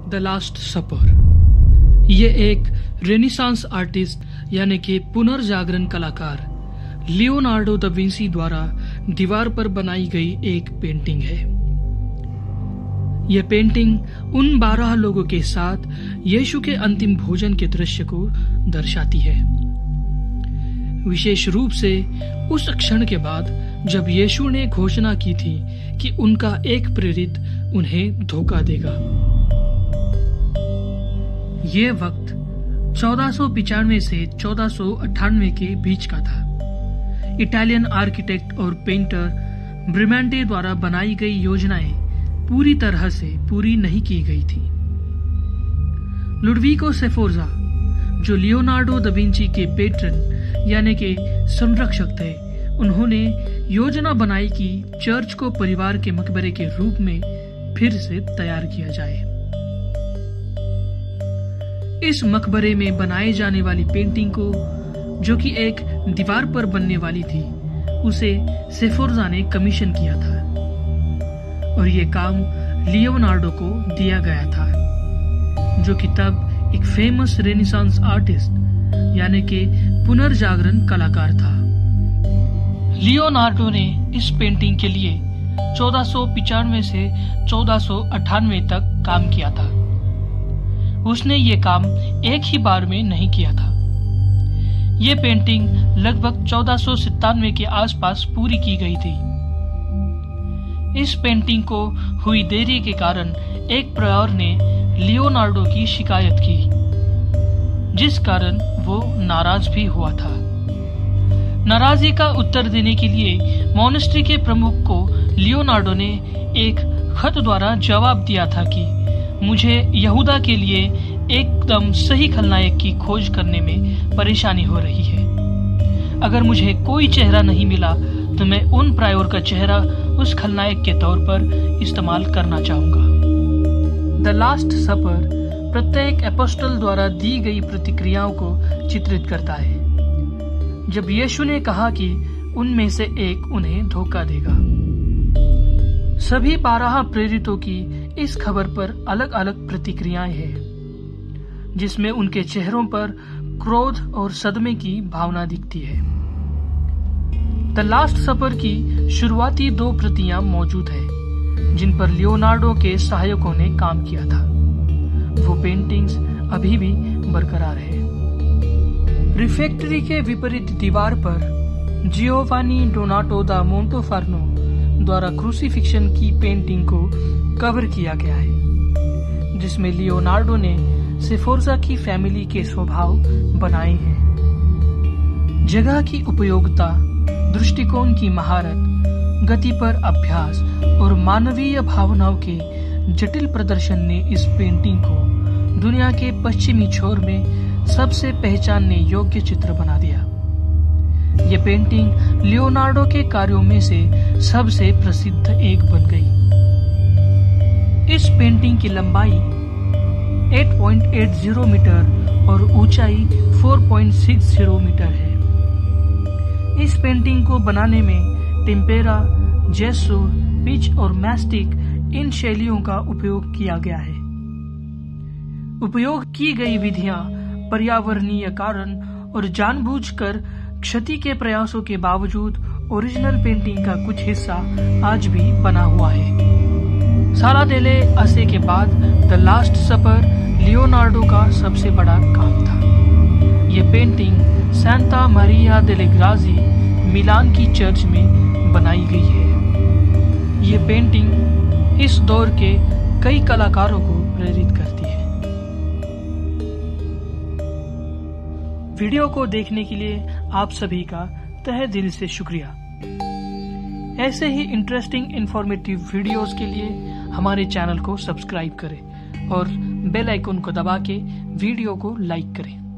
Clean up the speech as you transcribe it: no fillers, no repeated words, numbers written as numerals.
The last सपर। ये एक renaissance artist यानी कि पुनर्जागरण कलाकार लियोनार्डो दा विंसी द्वारा दीवार पर बनाई गई एक पेंटिंग है। यह पेंटिंग उन 12 लोगों के साथ यीशु के अंतिम भोजन के दृश्य को दर्शाती है, विशेष रूप से उस क्षण के बाद जब यीशु ने घोषणा की थी कि उनका एक प्रेरित उन्हें धोखा देगा। ये वक्त 1495 से 1498 के बीच का था। इटालियन आर्किटेक्ट और पेंटर ब्रिमांटे द्वारा बनाई गई योजनाएं पूरी तरह से पूरी नहीं की गई थी। लुडविको सेफोर्जा, जो लियोनार्डो दा विंची के पेट्रन यानी के संरक्षक थे, उन्होंने योजना बनाई कि चर्च को परिवार के मकबरे के रूप में फिर से तैयार किया जाए। इस मकबरे में बनाए जाने वाली पेंटिंग को, जो कि एक दीवार पर बनने वाली थी, उसे सेफोर्जा ने कमीशन किया था और ये काम लियोनार्डो को दिया गया था, जो कि तब एक फेमस रेनेसांस आर्टिस्ट यानी कि पुनर्जागरण कलाकार था। लियोनार्डो ने इस पेंटिंग के लिए 1495 से 1498 तक काम किया था। उसने ये काम एक ही बार में नहीं किया था। ये पेंटिंग लगभग 1497 के आसपास पूरी की गई थी। इस पेंटिंग को हुई देरी के कारण एक प्रायर ने लियोनार्डो की शिकायत की, जिस कारण वो नाराज भी हुआ था। नाराजगी का उत्तर देने के लिए मॉनेस्ट्री के प्रमुख को लियोनार्डो ने एक खत द्वारा जवाब दिया था कि मुझे यहूदा के लिए एकदम सही खलनायक की खोज करने में परेशानी हो रही है। अगर मुझे कोई चेहरा नहीं मिला तो मैं उन प्रायर का चेहरा उस खलनायक के तौर पर इस्तेमाल करना चाहूंगा। द लास्ट सपर प्रत्येक एपोस्टल द्वारा दी गई प्रतिक्रियाओं को चित्रित करता है, जब यीशु ने कहा कि उनमें से एक उन्हें धोखा देगा। सभी 12 प्रेरितों की इस खबर पर अलग अलग प्रतिक्रियाएं हैं, जिसमें उनके चेहरों पर क्रोध और सदमे की भावना दिखती है। द लास्ट सपर की शुरुआती 2 प्रतियां मौजूद हैं, जिन पर लियोनार्डो के सहायकों ने काम किया था। वो पेंटिंग्स अभी भी बरकरार है। रिफेक्टरी के विपरीत दीवार पर जियोवानी डोनाटो दा मोंटेफार्नो द्वारा क्रूसीफिक्शन की पेंटिंग को कवर किया गया है, जिसमें लियोनार्डो ने सेफोर्जा की फैमिली के स्वभाव बनाए हैं। जगह की उपयोगिता, दृष्टिकोण की महारत, गति पर अभ्यास और मानवीय भावनाओं के जटिल प्रदर्शन ने इस पेंटिंग को दुनिया के पश्चिमी छोर में सबसे पहचानने योग्य चित्र बना दिया। ये पेंटिंग लियोनार्डो के कार्यों में से सबसे प्रसिद्ध एक बन गई। इस पेंटिंग की लंबाई 8.80 मीटर और ऊंचाई 4.60 मीटर है। इस पेंटिंग को बनाने में टेम्पेरा, जेसो, पिच और मैस्टिक इन शैलियों का उपयोग किया गया है। उपयोग की गई विधियां पर्यावरणीय कारण और जानबूझकर क्षति के प्रयासों के बावजूद ओरिजिनल पेंटिंग का कुछ हिस्सा आज भी बना हुआ है। साला डेले असे के बाद द लास्ट सपर लियोनार्डो का सबसे बड़ा काम था। ये painting Santa Maria delle Grazie, Milan की चर्च में बनाई गई है। ये पेंटिंग इस दौर के कई कलाकारों को प्रेरित करती है। वीडियो को देखने के लिए आप सभी का तहे दिल से शुक्रिया। ऐसे ही इंटरेस्टिंग इंफॉर्मेटिव वीडियोस के लिए हमारे चैनल को सब्सक्राइब करें और बेल आइकन को दबा के वीडियो को लाइक करें।